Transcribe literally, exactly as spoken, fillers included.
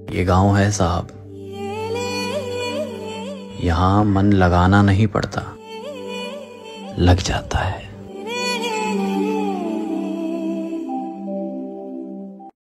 ये गांव है साहब, यहाँ मन लगाना नहीं पड़ता, लग जाता है।